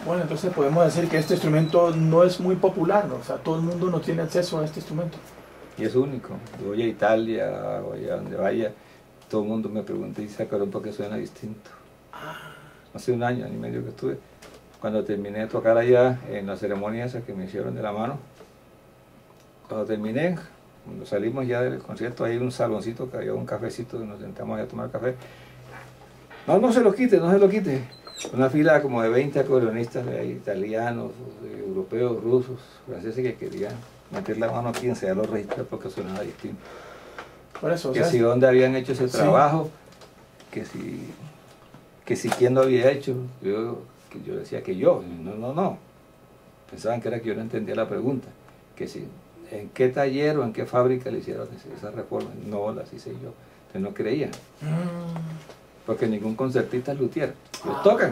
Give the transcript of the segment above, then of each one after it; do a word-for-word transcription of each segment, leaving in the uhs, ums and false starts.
Bueno, entonces podemos decir que este instrumento no es muy popular, ¿no? O sea, todo el mundo no tiene acceso a este instrumento. Y es único. Yo voy a Italia o allá donde vaya, todo el mundo me pregunta y se acuerdan por qué suena distinto. Hace un año, año y medio que estuve, cuando terminé de tocar allá en la ceremonia esa que me hicieron de la mano, cuando terminé, cuando salimos ya del concierto, hay un saloncito que había un cafecito, nos sentamos a tomar café. No, no se lo quite, no se lo quite. Una fila como de veinte acordeonistas, italianos, europeos, rusos, franceses que querían meter la mano aquí, enseñar los registros porque sonaba distinto. Por eso, que o sea, si dónde habían hecho ese sí. trabajo, que si, que si quién lo había hecho. Yo, que yo decía que yo, no, no, no. Pensaban que era que yo no entendía la pregunta. Que si, ¿en qué taller o en qué fábrica le hicieron esa reforma? No, las hice yo. Entonces no creían. Mm. Porque ningún concertista es luthier. Los Ah. tocan.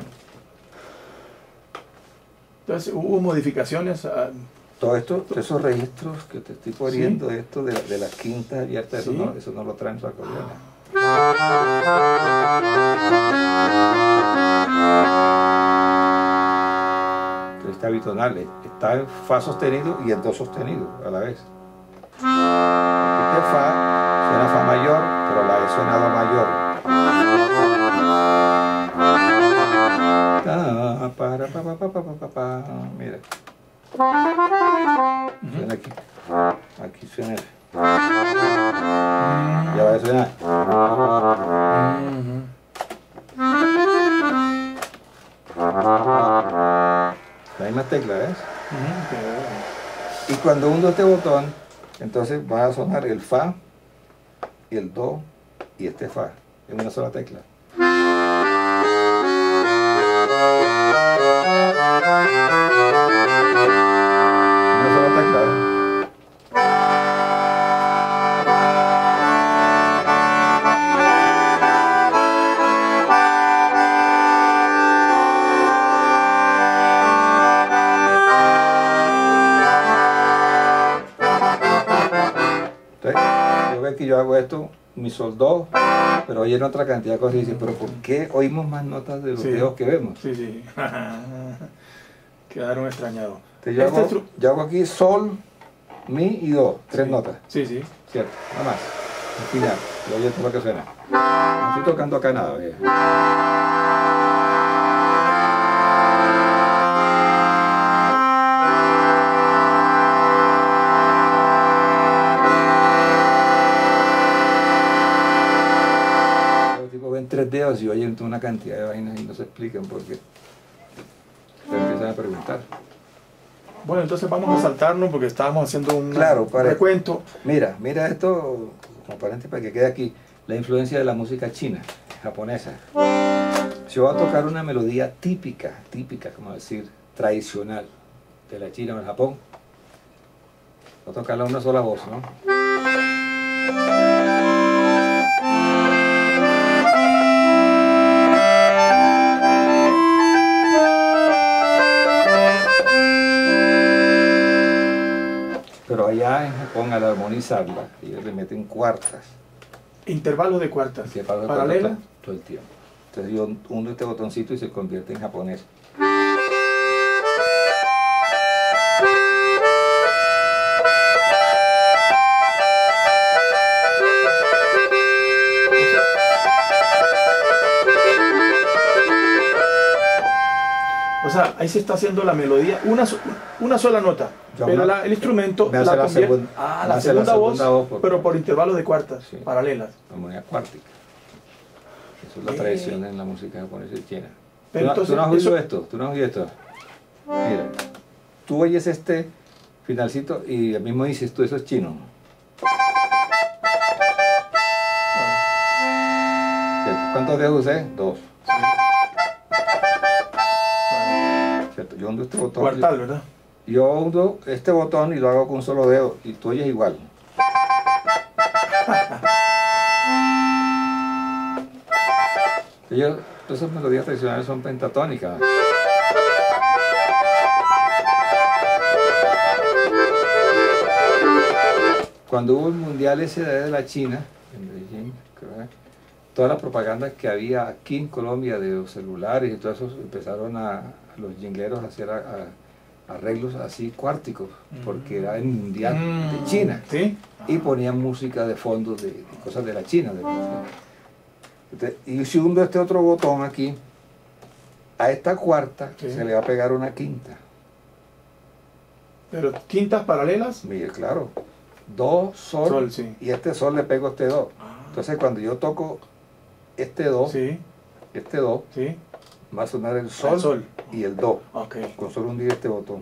Entonces hubo modificaciones. A... Todo esto, esos registros que te estoy poniendo, ¿sí? Esto de, de las quintas abiertas, ¿sí? eso, no, eso no lo traen su acordeón. Entonces está bitonal, está en fa sostenido y en do sostenido a la vez. Este fa suena fa mayor, pero la e suena do mayor. Ta, para, pa, pa, pa, pa, pa, pa. Mira. Suena aquí. Aquí suena. Ya va a sonar. La misma tecla, ¿ves? Y cuando hundo este botón, entonces va a sonar el fa y el do y este fa en una sola tecla. Una sola tecla, ¿eh? Que yo hago esto, mi sol do, pero oyen otra cantidad de cosas y dicen, pero ¿por qué oímos más notas de los sí, videos que vemos? Sí, sí. Quedaron extrañados. Entonces yo, este hago, yo hago aquí sol, mi y do, tres sí. notas. Sí, sí. Cierto, nada más. Al final, y oye esto lo que suena. No estoy tocando acá nada, ¿ve? Tres dedos y oyen una cantidad de vainas y no se explican por qué. Se empiezan a preguntar. Bueno, entonces vamos a saltarnos porque estábamos haciendo un claro, para, recuento. Mira, mira esto, como paréntesis para que quede aquí, la influencia de la música china, japonesa. Si yo voy a tocar una melodía típica, típica, como decir, tradicional, de la China o del Japón, voy a tocarla a una sola voz, ¿no? Pero allá en Japón, al armonizarla, ellos le meten cuartas. Intervalos de cuartas. Intervalos de ¿Paralela? Todo, todo el tiempo. Entonces yo hundo este botoncito y se convierte en japonés. O sea, ahí se está haciendo la melodía, una, so, una sola nota, Yo pero me, la, el instrumento me hace la la, convierte, segunda, ah, me la, hace segunda la voz, segunda voz, pero por intervalos de cuartas, sí, paralelas. Armonía cuártica. Eso es la eh. tradición en la música japonesa y china. Pero ¿Tú, entonces, ¿Tú no has oído eso... esto? ¿Tú no has oído esto? Mira, tú oyes este finalcito y el mismo dices tú, eso es chino. Ah. ¿Cuántos dedos usé? Dos. ¿Cierto? Yo hundo este botón. Cuartal, ¿verdad? Yo hundo este botón y lo hago con un solo dedo y tú oyes igual. Ellos, esas melodías tradicionales son pentatónicas. Cuando hubo el mundial ese de la China, en Beijing, creo, toda la propaganda que había aquí en Colombia de los celulares y todo eso empezaron a, los jingleros a hacer a, a, arreglos así cuárticos, Mm. porque era el mundial Mm, de China. ¿sí? Y ponían música de fondo de, de cosas de la China. De, Entonces, y si hundo este otro botón aquí, a esta cuarta Sí. se le va a pegar una quinta. Pero quintas paralelas. Mire, claro, do, sol, Sol, sí. y este sol le pego este do. Ah, Entonces cuando yo toco este do, sí, este do, sí. va a sonar el sol, El sol. y el do, Ok. con solo hundir este botón.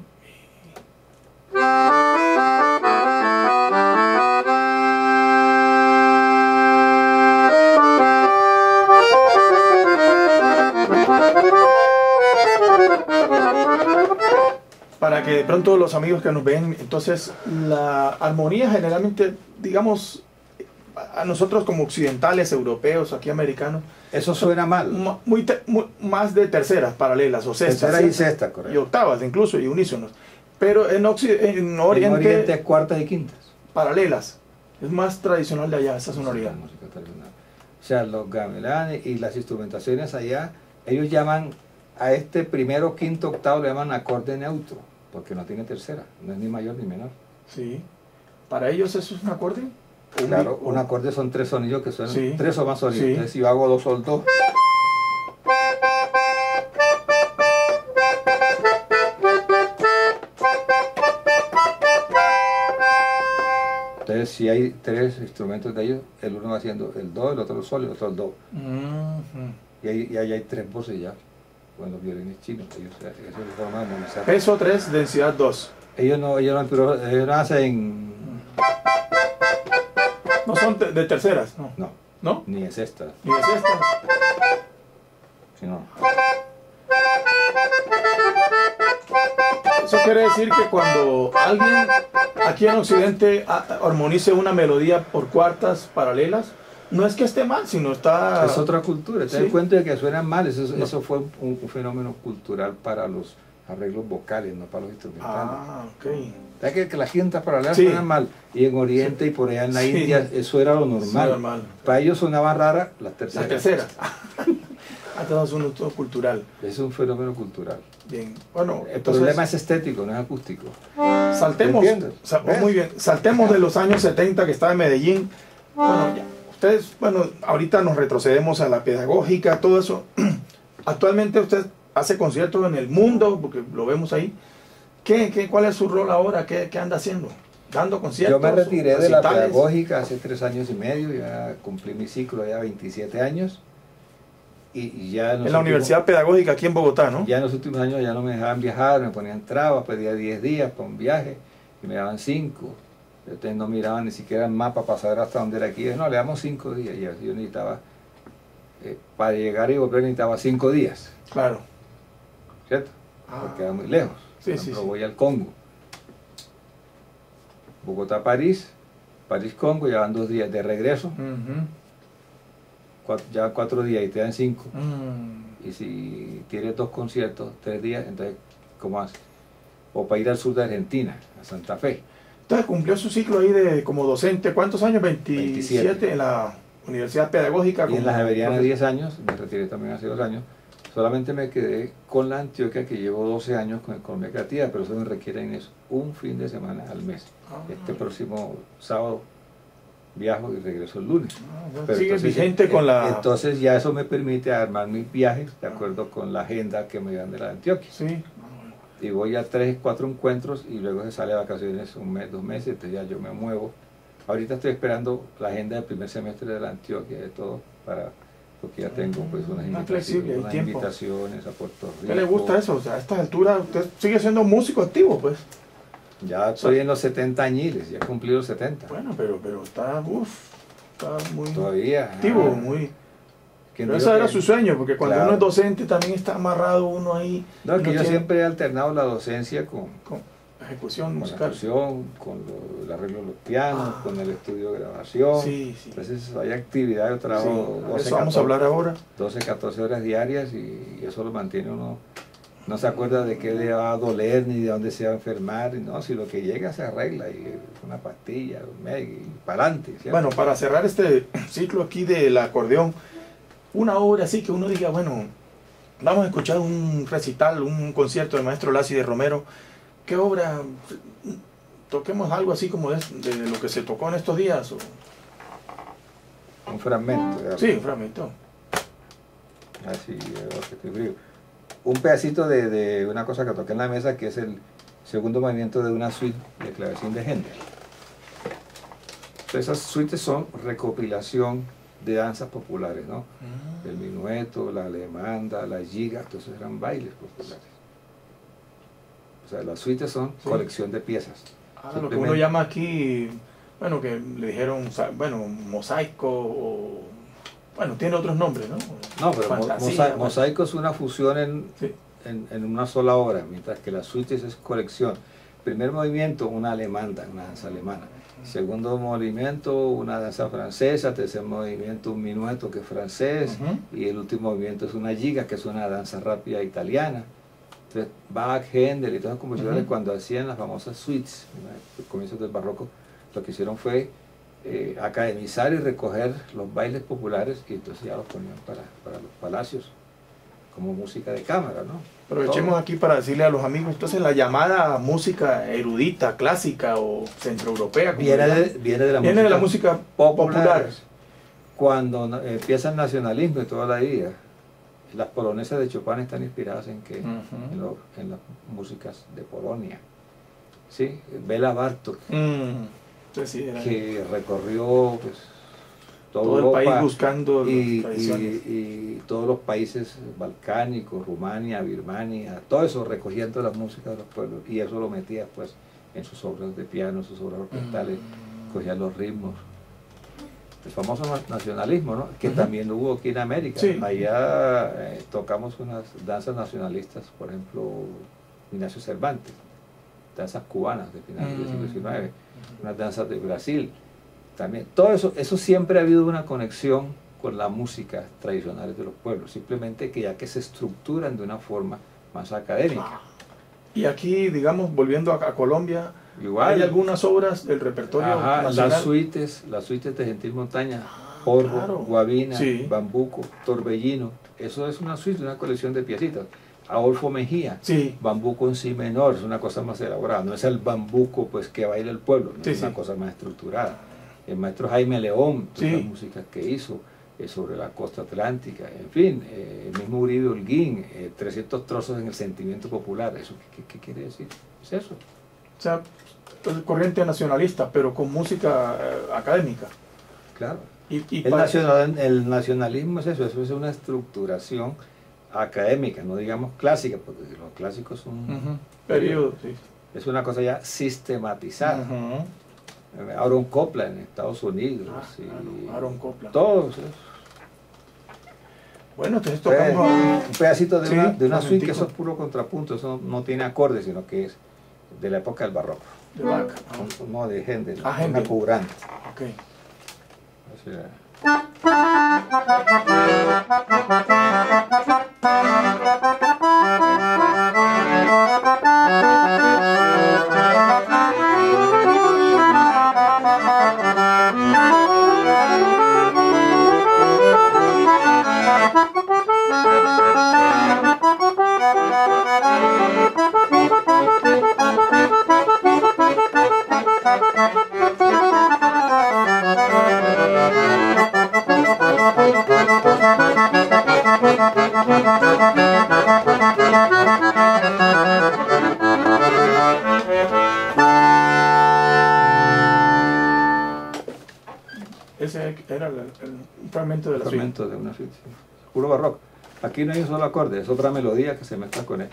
Para que de pronto los amigos que nos ven, entonces la armonía generalmente, digamos, a nosotros como occidentales, europeos, aquí americanos, Eso suena mal. ma- muy, te- muy- más de terceras paralelas o sextas. Tercera y ¿cierto? sexta, Y correcto. octavas incluso, y unísonos. Pero en, Occi- en En Oriente, Oriente es cuartas y quintas. paralelas. Es más tradicional de allá, esa sonoridad. La música tradicional. O sea, los gamelanes y las instrumentaciones allá, ellos llaman a este primero, quinto, octavo, le llaman acorde neutro, porque no tiene tercera, no es ni mayor ni menor. Sí. ¿Para ellos eso es un acorde? ¿O un Claro, bi- un o- acorde son tres sonidos que suenan, Sí. tres o más sonidos. Sí. Entonces, si yo hago dos sol, dos, entonces si hay tres instrumentos de ellos, el uno va haciendo el do, el otro el sol y el otro el do. Mhm. Y ahí, y ahí hay tres voces ya. Bueno, los violines chinos, ellos, esa es la forma de armonizar. Peso tres, densidad dos. Ellos no, ellos no, pero ellos no hacen, No son te- de terceras, no. no, ¿No? ni es esta, Ni es esta. sino, Eso quiere decir que cuando alguien aquí en Occidente a- armonice una melodía por cuartas paralelas, no es que esté mal, sino está... es otra cultura. Te das Sí. cuenta de que suenan mal, eso, No. eso fue un, un fenómeno cultural para los arreglos vocales, no para los instrumentales. Ah, ok. ¿Sabes que, que las quintas paralelas Sí. suenan mal? Y en Oriente y por allá en la Sí. India eso era lo normal. Sí, normal. Para ellos sonaban raras las La terceras. tercera. Ah, todo es un uso cultural. Es un fenómeno cultural. Bien. Bueno, El entonces problema es estético, no es acústico. saltemos. ¿Me entiendes? sa- oh, ¿Ves? muy bien. Saltemos de los años setenta que estaba en Medellín. Bueno, ya. Ustedes, bueno, ahorita nos retrocedemos a la pedagógica, todo eso. Actualmente usted hace conciertos en el mundo, porque lo vemos ahí. ¿Qué, qué, ¿Cuál es su rol ahora? ¿Qué, qué anda haciendo? ¿Dando conciertos? Yo me retiré de la recitales? pedagógica hace tres años y medio, ya cumplí mi ciclo, ya veintisiete años. Y, y ya En la Universidad Pedagógica aquí en Bogotá, ¿no? Ya en los últimos años ya no me dejaban viajar, me ponían trabas, pedía diez días para un viaje y me daban cinco. Entonces no miraban ni siquiera el mapa para saber hasta dónde era aquí. No, le damos cinco días. Y yo necesitaba, eh, para llegar y volver necesitaba cinco días, Claro. ¿cierto? Ah. Porque era muy lejos. Sí, Por sí, ejemplo, sí. voy al Congo. Bogotá-París, París-Congo, ya van dos días de regreso, Ujú. cuatro, ya cuatro días y te dan cinco. Mm. Y si tienes dos conciertos, tres días, entonces, ¿cómo haces? O para ir al sur de Argentina, a Santa Fe. Entonces cumplió su ciclo ahí de como docente. ¿Cuántos años? veintisiete, veintisiete. En la Universidad Pedagógica. Y en como la Javeriana profesor. diez años, me retiré también hace dos años. Solamente me quedé con la Antioquia, que llevo doce años con Economía Creativa, pero eso me requiere en eso un fin de semana al mes. Ah. Este próximo sábado viajo y regreso el lunes. Ah, bueno, Pero sigue entonces, vigente eh, con la... Entonces ya eso me permite armar mis viajes de acuerdo con la agenda que me dan de la Antioquia. Sí. Y voy a tres, cuatro encuentros y luego se sale de vacaciones un mes, dos meses, entonces ya yo me muevo. Ahorita estoy esperando la agenda del primer semestre de la Antioquia, de todo, para, porque ya tengo pues unas, Más invitaciones, flexible, hay unas tiempo. invitaciones a Puerto Rico. ¿Qué le gusta eso? O sea, a estas alturas usted sigue siendo músico activo, pues. Ya estoy en los setenta añiles, ya cumplí los setenta. Bueno, pero, pero está, uff, está muy Todavía. activo, ah, muy... ¿quién Pero dijo ese era que- su sueño, porque cuando Claro. uno es docente también está amarrado uno ahí. No, y que no yo tiene- siempre he alternado la docencia con, Con ejecución con la musical. actuación, con lo- el arreglo de los pianos, Ah. con el estudio de grabación. Sí, sí. Entonces hay actividad, yo Sí, trabajo de doce, eso vamos a hablar ahora. doce, catorce horas diarias y, y eso lo mantiene uno. No se acuerda de qué le va a doler ni de dónde se va a enfermar. No, si lo que llega se arregla y una pastilla, un médico y para adelante. Bueno, para cerrar este ciclo aquí del acordeón, una obra así que uno diga, bueno, vamos a escuchar un recital, un concierto del maestro Lassi de Romero. ¿Qué obra? Toquemos algo así como de, de lo que se tocó en estos días. ¿O? Un fragmento. ¿Verdad? Sí, un fragmento. Así, un pedacito de, de una cosa que toqué en la mesa, que es el segundo movimiento de una suite de clavecín de Händel. Entonces, esas suites son recopilación de danzas populares, ¿no? Mm. El minueto, la alemanda, la giga, entonces eran bailes populares. O sea, las suites son sí. colección de piezas. Ah, lo que uno llama aquí, bueno, que le dijeron, bueno, mosaico o... Bueno, tiene otros nombres, ¿no? No, pero Fantasía, mosaico, bueno. mosaico es una fusión en, sí. en, en una sola obra, mientras que las suites es colección. Primer movimiento, una alemanda, una danza alemana. Segundo movimiento, una danza francesa. Tercer movimiento, un minueto que es francés. Uh-huh. Y el último movimiento es una giga, que es una danza rápida italiana. Entonces, Bach, Händel y todos los compositores, uh-huh. cuando hacían las famosas suites, en comienzos del barroco, lo que hicieron fue eh, academizar y recoger los bailes populares, y entonces ya los ponían para, para los palacios, como música de cámara, ¿no? Aprovechemos Todo. aquí para decirle a los amigos, entonces la llamada música erudita, clásica o centroeuropea, viene de, viene de la viene música, de la música popular. popular. Cuando empieza el nacionalismo y toda la vida, las polonesas de Chopin están inspiradas en que uh-huh. en, lo, en las músicas de Polonia. ¿Sí? Bela Bartók, uh-huh. sí, sí, que recorrió pues, todo, todo Europa, el país buscando y, tradiciones. Y, y todos los países balcánicos, Rumania, Birmania, todo eso recogiendo la música de los pueblos, y eso lo metía pues en sus obras de piano, sus obras orquestales, uh-huh. cogía los ritmos. El famoso nacionalismo, ¿no? Que uh-huh. también hubo aquí en América. Sí. Allá eh, tocamos unas danzas nacionalistas, por ejemplo, Ignacio Cervantes, danzas cubanas de finales uh-huh. del siglo diecinueve, uh-huh. unas danzas de Brasil. También, todo eso, eso siempre ha habido una conexión con la música tradicional de los pueblos, simplemente que ya que se estructuran de una forma más académica. Y aquí, digamos, volviendo a, a Colombia, igual, ¿hay algunas obras del repertorio ajá, nacional? Las suites, las suites de Gentil Montaña, Porro, claro. Guabina, sí. Bambuco, Torbellino, eso es una suite, una colección de piecitas. Adolfo Mejía, sí. Bambuco en si menor, es una cosa más elaborada, no es el bambuco pues que baila el pueblo, no sí, es una sí. cosa más estructurada. El maestro Jaime León, pues, sí. las músicas que hizo eh, sobre la costa atlántica, en fin, eh, el mismo Uribe Holguín, eh, trescientos trozos en el sentimiento popular, ¿eso qué, qué, qué quiere decir? Es eso. O sea, corriente nacionalista, pero con música eh, académica. Claro. Y, y el, nacional, el nacionalismo es eso, eso es una estructuración académica, no digamos clásica, porque los clásicos son... Uh-huh. Periodo, sí. Es una cosa ya sistematizada. Uh-huh. Aaron Copland en Estados Unidos. Ah, y claro, Aaron Copland. Todos. Bueno, entonces tocamos un pedacito de sí, una, de una suite, que eso es puro contrapunto, eso no, no tiene acordes, sino que es de la época del barroco. De Bach. No, no, de Händel, ah, una cubrante. Okay. O sea, ese era el, el, un fragmento de la suite. Fragmento de una suite, sí. Puro barroco. Aquí no hay un solo acorde, es otra melodía que se mezcla con él.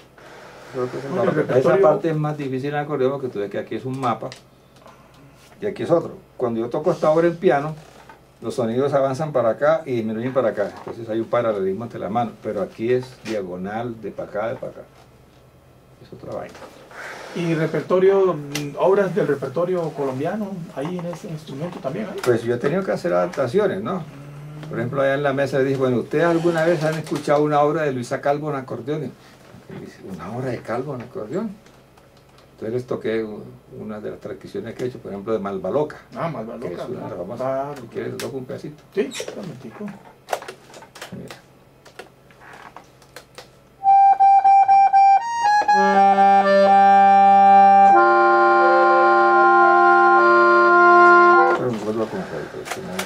Esa parte es más difícil en el acordeón porque tú ves que aquí es un mapa y aquí es otro. Cuando yo toco esta obra en piano, los sonidos avanzan para acá y disminuyen para acá, entonces hay un paralelismo entre las manos, pero aquí es diagonal, de para acá, de para acá. Es otra vaina. ¿Y repertorio, obras del repertorio colombiano, ahí en ese instrumento también hay? Pues yo he tenido que hacer adaptaciones, ¿no? Por ejemplo, allá en la mesa le dije, bueno, ¿ustedes alguna vez han escuchado una obra de Luisa Calvo en acordeón? Y dice, ¿una obra de Calvo en acordeón? Entonces les toqué una de las transcripciones que he hecho, por ejemplo, de Malvaloca. Ah, Malvaloca. Que es una de las famosas. Claro, si quieres, toco un pedacito. Sí, un momentico. Mira. Pero vuelvo a comprar, pero si no-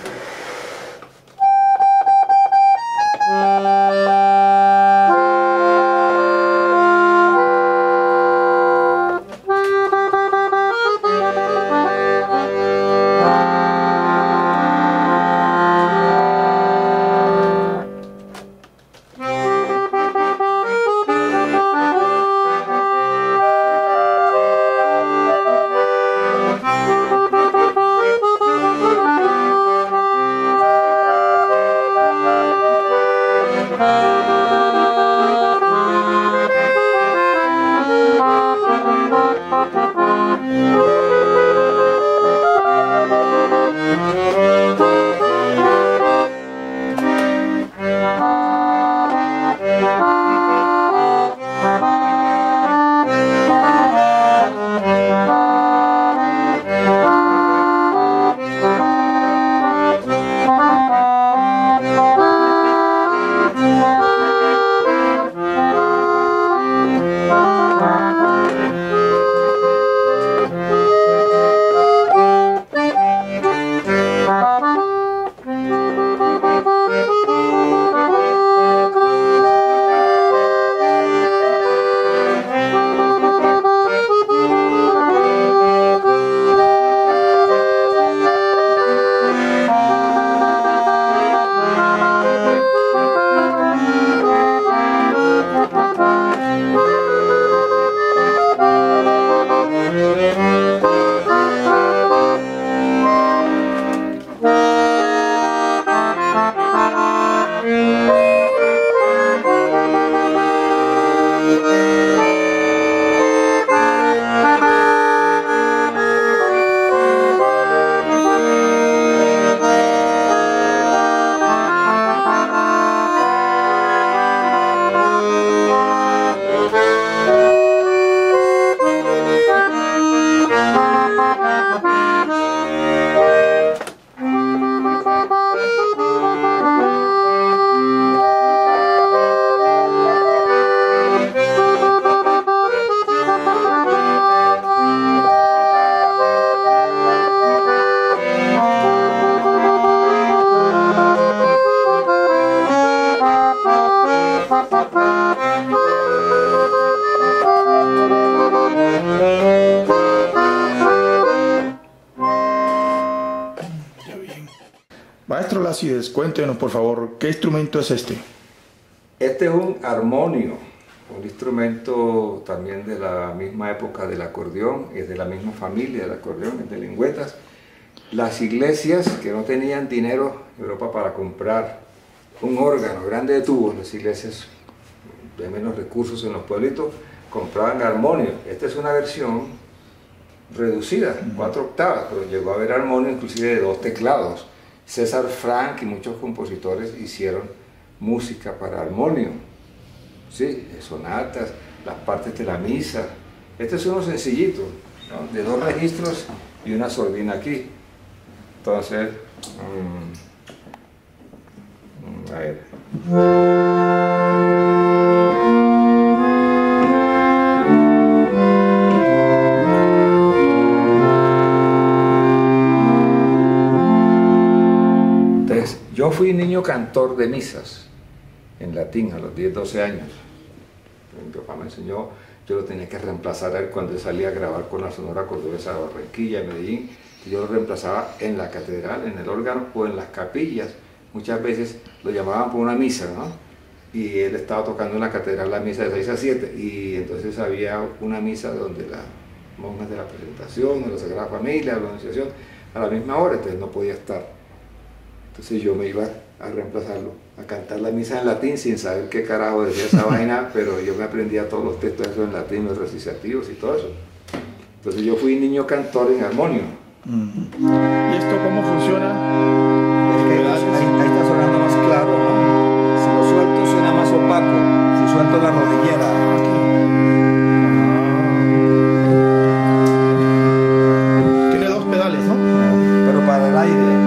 Maestro Lacides, cuéntenos por favor, ¿qué instrumento es este? Este es un armonio, un instrumento también de la misma época del acordeón, es de la misma familia del acordeón, es de lengüetas. Las iglesias que no tenían dinero en Europa para comprar un órgano grande de tubos, las iglesias de menos recursos en los pueblitos, compraban armonio. Esta es una versión reducida, cuatro octavas, pero llegó a haber armonio inclusive de dos teclados. César Franck y muchos compositores hicieron música para armonio, ¿sí? Sonatas, las partes de la misa. Este es uno sencillito, ¿no? De dos registros y una sordina aquí. Entonces, um, a ver. Yo fui niño cantor de misas en latín a los diez, doce años. Mi papá me enseñó, yo lo tenía que reemplazar a él cuando él salía a grabar con la Sonora Cordobesa de Barranquilla, Medellín. Yo lo reemplazaba en la catedral, en el órgano o en las capillas. Muchas veces lo llamaban por una misa, ¿no? Y él estaba tocando en la catedral la misa de seis a siete. Y entonces había una misa donde las monjas de la presentación, de la Sagrada Familia, de la Anunciación, a la misma hora, entonces no podía estar. Entonces yo me iba a reemplazarlo, a cantar la misa en latín sin saber qué carajo decía esa vaina, pero yo me aprendía todos los textos esos en latín, los recitativos y todo eso. Entonces yo fui niño cantor en armonio. Mm. ¿Y esto cómo funciona? Es que ahí, ahí, ahí está sonando más claro, ¿no? Si lo suelto suena más opaco, si suelto la rodillera aquí. Ah. Tiene dos pedales, ¿no? Pero para el aire.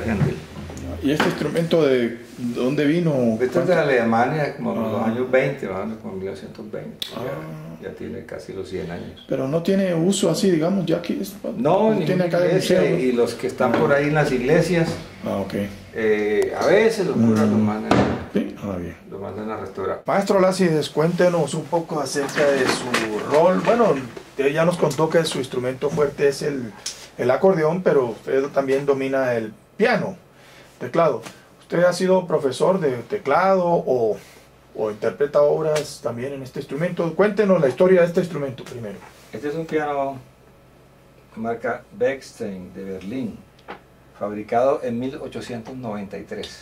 Argentino. ¿Y este instrumento de dónde vino? Esto es de Alemania, como en Ah. los años veinte, más o menos como mil novecientos veinte. Ah. Ya, ya tiene casi los cien años. Pero no tiene uso así, digamos, ya aquí es, No, ni tiene acá de iglesia, museo, ¿no? y los que están por ahí en las iglesias, Ah, ok. eh, a veces los curas Mm. los mandan, Sí, ah, bien. los mandan a restaurar. Maestro Lacides, cuéntenos un poco acerca de su rol. Bueno, usted ya nos contó que su instrumento fuerte es el, el acordeón, pero usted también domina el piano, teclado. ¿Usted ha sido profesor de teclado o, o interpreta obras también en este instrumento? Cuéntenos la historia de este instrumento primero. Este es un piano marca Bechstein de Berlín, fabricado en mil ochocientos noventa y tres.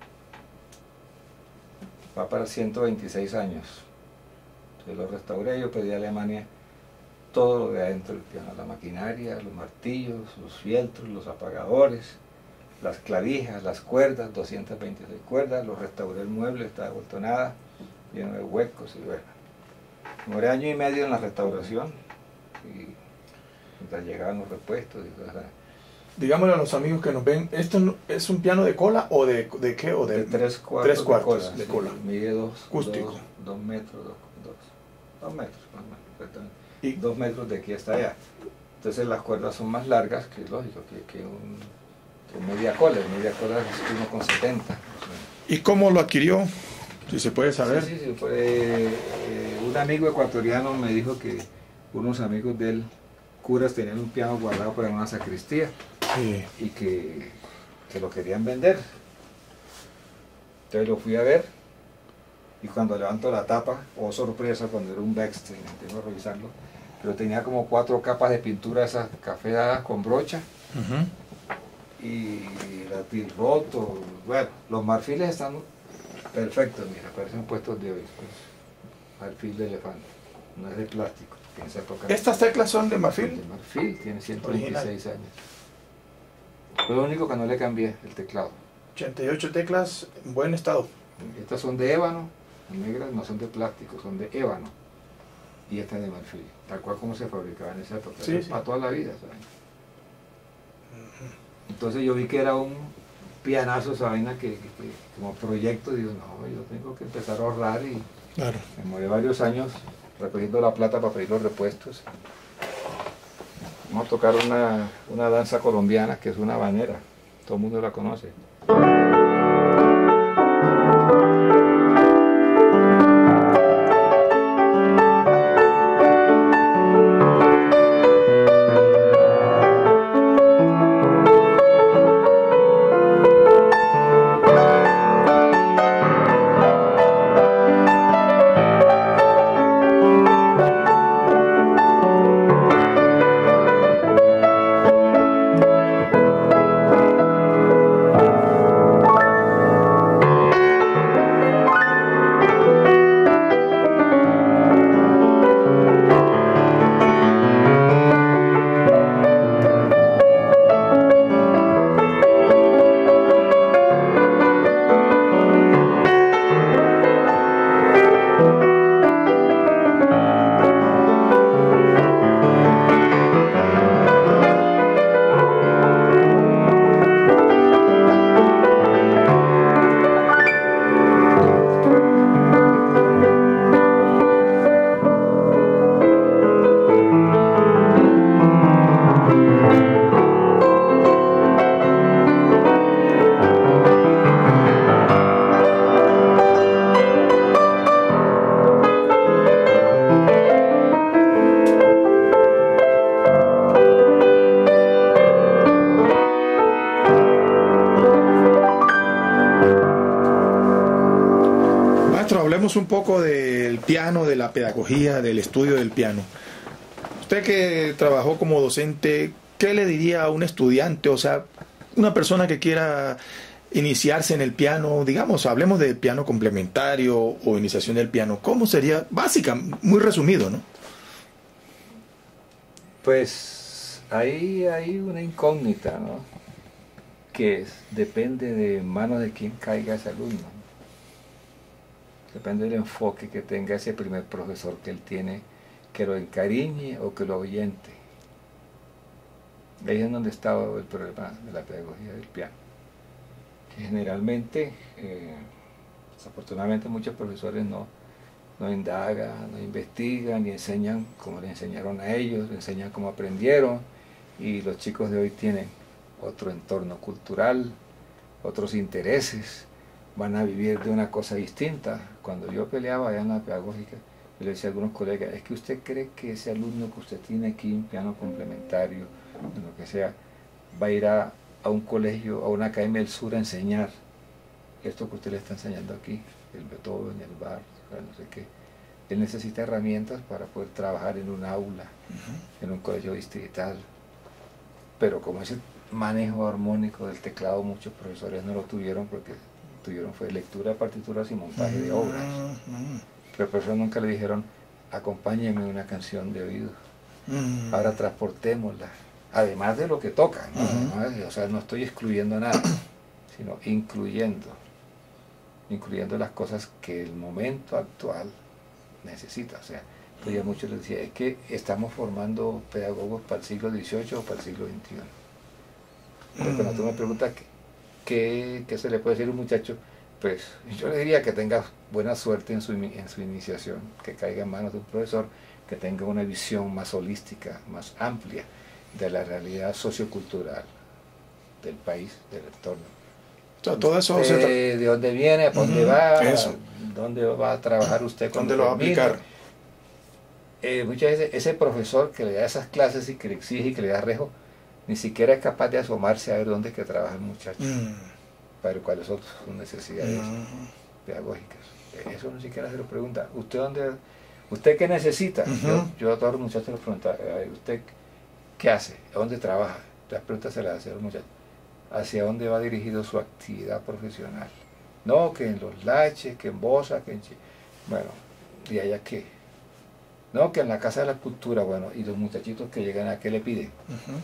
Va para ciento veintiséis años. Entonces lo restauré, yo pedí a Alemania todo lo de adentro del piano, la maquinaria, los martillos, los fieltros, los apagadores, las clavijas, las cuerdas, doscientas veintiséis cuerdas, lo restauré el mueble, estaba vuelto nada, lleno de huecos y bueno. Demoré año y medio en la restauración y mientras llegaban los repuestos y cosas. Digámosle a los amigos que nos ven, ¿esto no- es un piano de cola o de, de qué? O De de, tres cuartos, tres cuartos de cola. de sí, cola. mide dos, Acústico. dos, dos metros, dos, dos, dos metros, más o menos, exactamente. Y- Dos metros de aquí hasta allá. Entonces las cuerdas son más largas, que es lógico, que, que, un, que media cola. Media cola es uno con setenta. ¿Y cómo lo adquirió? Si se puede saber. Sí, sí, sí, fue, eh, un amigo ecuatoriano me dijo que unos amigos de él, curas, tenían un piano guardado para una sacristía Sí. y que, que lo querían vender. Entonces lo fui a ver y cuando levanto la tapa, oh sorpresa, cuando era un Bechstein, tengo que revisarlo, pero tenía como cuatro capas de pintura esas cafeadas con brocha Ujú. y latil roto. Bueno, los marfiles están perfectos, mira, parecen puestos de hoy. Pues, marfil de elefante, no es de plástico. que en esa época ¿Estas teclas son de de marfil? marfil, tiene ciento veintiséis años. Fue lo único que no le cambié, el teclado. ochenta y ocho teclas en buen estado. Estas son de ébano, negras no son de plástico, son de ébano. Y esta es de marfil, tal cual como se fabricaba en esa época. Sí, Eso es sí. para toda la vida, ¿saben? Entonces yo vi que era un pianazo esa vaina que, que- que como proyecto, digo, no, yo tengo que empezar a ahorrar y Claro. me demoré varios años recogiendo la plata para pedir los repuestos. Vamos a tocar una, una danza colombiana que es una habanera, todo el mundo la conoce. Maestro, hablemos un poco del piano, de la pedagogía, del estudio del piano. Usted que trabajó como docente, ¿qué le diría a un estudiante, o sea, una persona que quiera iniciarse en el piano, digamos, hablemos de piano complementario o iniciación del piano, ¿cómo sería? Básica, muy resumido, ¿no? Pues ahí hay una incógnita, ¿no? Que es, depende de manos de quién caiga ese alumno. Depende del enfoque que tenga ese primer profesor que él tiene, que lo encariñe o que lo ahuyente. Ahí es donde estaba el problema de la pedagogía del piano. que generalmente, eh, desafortunadamente muchos profesores no, no indagan, no investigan, ni enseñan como le enseñaron a ellos, le enseñan cómo aprendieron, y los chicos de hoy tienen otro entorno cultural, otros intereses, van a vivir de una cosa distinta. Cuando yo peleaba allá en la pedagógica, yo le decía a algunos colegas, es que usted cree que ese alumno que usted tiene aquí en piano complementario, en lo que sea, va a ir a, a un colegio, a una academia del sur a enseñar esto que usted le está enseñando aquí, el Beethoven, el Bach, no sé qué. Él necesita herramientas para poder trabajar en un aula, uh-huh. en un colegio distrital. Pero como ese manejo armónico del teclado muchos profesores no lo tuvieron, porque tuvieron fue lectura de partituras y montaje de obras. Uh-huh. Pero profesores nunca le dijeron, acompáñeme una canción de oído, uh-huh. ahora transportémosla, además de lo que tocan, ¿no? Uh-huh. Además, o sea, no estoy excluyendo nada, sino incluyendo, incluyendo las cosas que el momento actual necesita. O sea, pues ya muchos les decía, es que estamos formando pedagogos para el siglo dieciocho o para el siglo veintiuno. Pero cuando tú me preguntas qué, qué, qué se le puede decir a un muchacho, pues yo le diría que tenga buena suerte en su, en su iniciación, que caiga en manos de un profesor, que tenga una visión más holística, más amplia de la realidad sociocultural del país, del entorno. O sea, todo eso de, se de dónde viene, para dónde uh-huh. va, eso. dónde va a trabajar usted, dónde lo va a aplicar. Eh, muchas veces ese profesor que le da esas clases y que le exige y que le da rejo, ni siquiera es capaz de asomarse a ver dónde es que trabaja el muchacho, mm. para cuáles son sus necesidades mm. pedagógicas. Eso ni siquiera se lo pregunta. ¿Usted dónde, usted qué necesita? Uh-huh. yo, yo a todos los muchachos les pregunto, ¿usted qué hace? ¿A dónde trabaja? Las preguntas se las hace a los muchachos. ¿Hacia dónde va dirigido su actividad profesional? No, que en los laches, que en Bosa, que en Ch... Bueno, ¿y allá qué? No, que en la Casa de la Cultura, bueno, y los muchachitos que llegan a qué le piden. Uh-huh.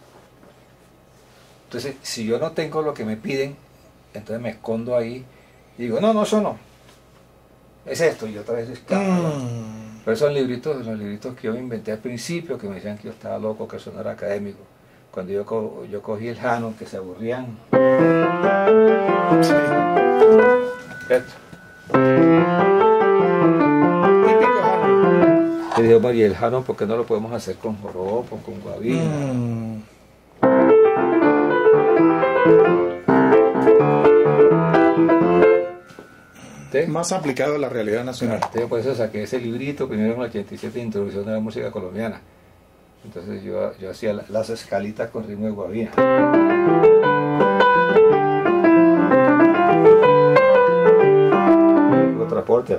Entonces, si yo no tengo lo que me piden, entonces me escondo ahí y digo, no, no, eso no. Es esto, y otra vez es mm. Pero son libritos, los libritos que yo me inventé al principio, que me decían que yo estaba loco, que eso no era académico. Cuando yo, co yo cogí el Hanon, que se aburrían. Sí. Esto. Y dije, bueno, y el Hanon, ¿por qué no lo podemos hacer con joropo, con guabina? Mm. ¿Sí? Más aplicado a la realidad nacional. Entonces, por eso saqué ese librito, primero en el ochenta y siete, Introducción de la música colombiana. Entonces yo, yo hacía las escalitas con ritmo de guabina. Otra porte.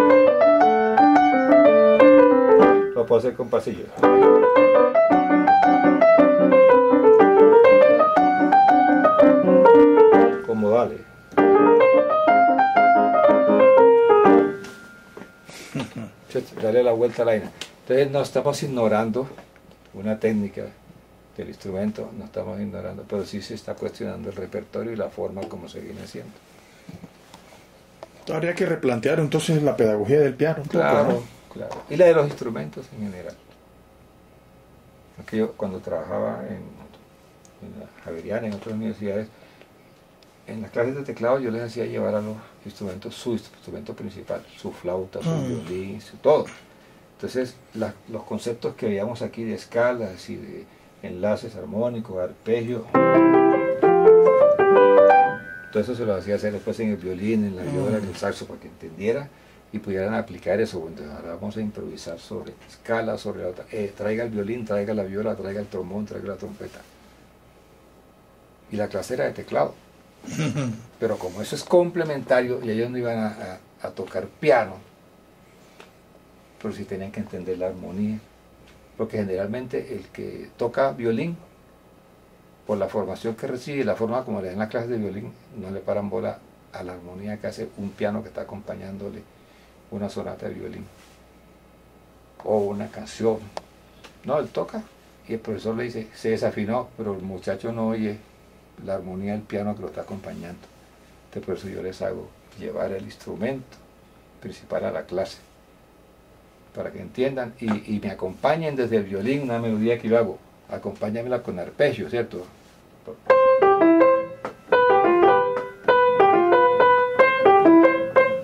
Lo puedo hacer con pasillos. Como vale. Darle la vuelta a la vaina. Entonces no estamos ignorando una técnica del instrumento, no estamos ignorando, pero sí se está cuestionando el repertorio y la forma como se viene haciendo. Habría que replantear entonces la pedagogía del piano un claro, poco, ¿no? Claro, y la de los instrumentos en general. Porque yo cuando trabajaba en, en la Javeriana, en otras universidades, en las clases de teclado yo les hacía llevar a los instrumentos su instrumento principal, su flauta, su mm. violín, su todo. Entonces la, los conceptos que veíamos aquí de escalas y de enlaces armónicos, arpegios, todo eso se lo hacía hacer después en el violín, en la viola, en el saxo, para que entendiera y pudieran aplicar eso. Entonces ahora vamos a improvisar sobre escalas, sobre la otra. Eh, traiga el violín, traiga la viola, traiga el trombón, traiga la trompeta. Y la clase era de teclado. Pero como eso es complementario y ellos no iban a, a, a tocar piano, pero sí tenían que entender la armonía, porque generalmente el que toca violín, por la formación que recibe, la forma como le dan la clase de violín, no le paran bola a la armonía que hace un piano que está acompañándole una sonata de violín o una canción. No, él toca y el profesor le dice, se desafinó, pero el muchacho no oye la armonía del piano que lo está acompañando. Entonces por eso yo les hago llevar el instrumento principal a la clase, para que entiendan y, y me acompañen desde el violín, una melodía que yo hago, acompáñamela con arpegio, ¿cierto?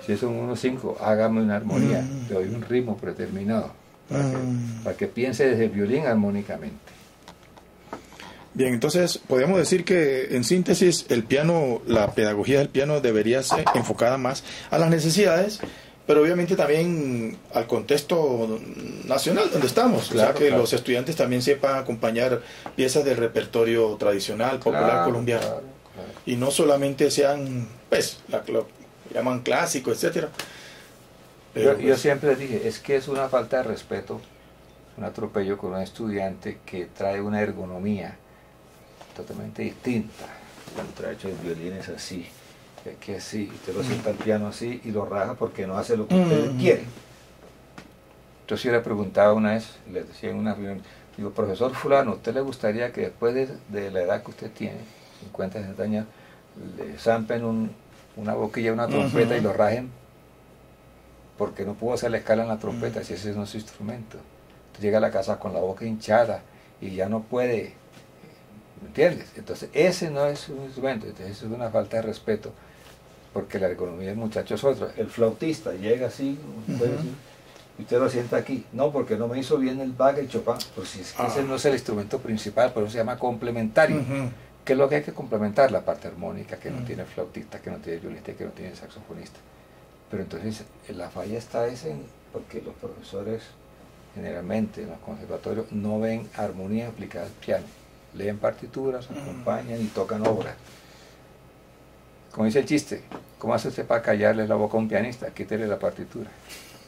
Si es un uno cinco, hágame una armonía, Mm. le doy un ritmo predeterminado, para, Mm. que, para que piense desde el violín armónicamente. Bien, entonces podemos decir que en síntesis el piano, la pedagogía del piano debería ser enfocada más a las necesidades, pero obviamente también al contexto nacional donde estamos, Claro, o sea que claro. los estudiantes también sepan acompañar piezas del repertorio tradicional, popular Claro, colombiano, claro, claro. y no solamente sean, pues, la, lo llaman clásico, etcétera. Pero, Yo, yo pues, siempre dije, es que es una falta de respeto, un atropello con un estudiante que trae una ergonomía totalmente distinta. Cuando trae hecho el violín es así, y aquí así, usted lo sienta al piano así y lo raja porque no hace lo que usted Mm. quiere. Entonces yo le preguntaba una vez, le decía en una reunión, digo, profesor fulano, ¿a usted le gustaría que después de, de la edad que usted tiene, cincuenta, sesenta años, le zampen un, una boquilla, una trompeta Ujú. y lo rajen? Porque no pudo hacer la escala en la trompeta, si ese no es su instrumento. Entonces llega a la casa con la boca hinchada y ya no puede, ¿me entiendes? Entonces ese no es un instrumento, entonces eso es una falta de respeto, porque la economía del muchacho es otra. El flautista llega así, puede Ujú. decir, y usted lo sienta aquí. No, porque no me hizo bien el Bach, el Chopin, pues si es que Ah. ese no es el instrumento principal, por eso se llama complementario. Ujú. ¿Qué es lo que hay que complementar? La parte armónica que no Mm. tiene el flautista, que no tiene el violista, que no tiene el saxofonista. Pero entonces la falla está es en porque los profesores generalmente en los conservatorios no ven armonía aplicada al piano. Leen partituras, acompañan y tocan obras. Como dice el chiste, ¿cómo hace usted para callarle la boca a un pianista? Quítele la partitura.